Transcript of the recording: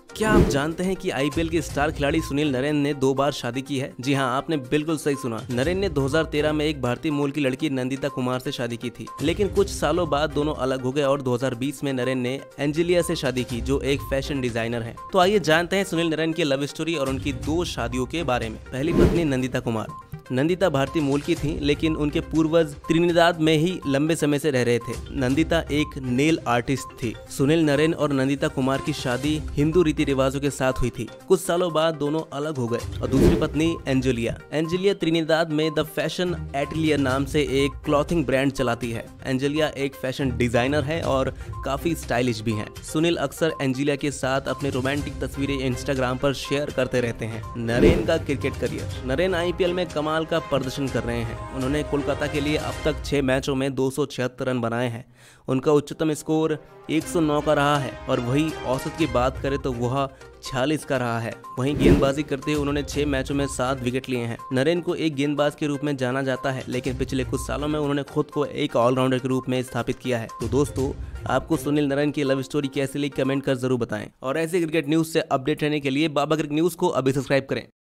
क्या आप जानते हैं कि आईपीएल के स्टार खिलाड़ी सुनील नरेन ने 2 बार शादी की है? जी हाँ, आपने बिल्कुल सही सुना। नरेन ने 2013 में एक भारतीय मूल की लड़की नंदिता कुमार से शादी की थी, लेकिन कुछ सालों बाद दोनों अलग हो गए और 2020 में नरेन ने एंजेलिया से शादी की, जो एक फैशन डिजाइनर है। तो आइए जानते हैं सुनील नरेन की लव स्टोरी और उनकी 2 शादियों के बारे में। पहली पत्नी नंदिता कुमार। नंदिता भारतीय मूल की थी, लेकिन उनके पूर्वज त्रिनिदाद में ही लंबे समय से रह रहे थे। नंदिता एक नेल आर्टिस्ट थी। सुनील नरेन और नंदिता कुमार की शादी हिंदू रीति रिवाजों के साथ हुई थी। कुछ सालों बाद दोनों अलग हो गए। और दूसरी पत्नी एंजेलिया। एंजेलिया त्रिनिदाद में द फैशन एटलियर नाम से एक क्लॉथिंग ब्रांड चलाती है। एंजेलिया एक फैशन डिजाइनर है और काफी स्टाइलिश भी है। सुनील अक्सर एंजेलिया के साथ अपने रोमांटिक तस्वीरें इंस्टाग्राम पर शेयर करते रहते हैं। नरेन का क्रिकेट करियर। नरेन आईपीएल में कमाल का प्रदर्शन कर रहे हैं। उन्होंने कोलकाता के लिए अब तक 6 मैचों में 276 रन बनाए हैं। उनका उच्चतम स्कोर 109 का रहा है और वही औसत की बात करें तो वह 46 का रहा है। वहीं गेंदबाजी करते हुए उन्होंने 6 मैचों में 7 विकेट लिए हैं। नरेन को एक गेंदबाज के रूप में जाना जाता है, लेकिन पिछले कुछ सालों में उन्होंने खुद को एक ऑलराउंडर के रूप में स्थापित किया है। तो दोस्तों, आपको सुनील नरेन की लव स्टोरी कैसी लगी कमेंट कर जरूर बताएं। और ऐसे क्रिकेट न्यूज से अपडेट रहने के लिए बाबा क्रिकेट न्यूज को अभी सब्सक्राइब करें।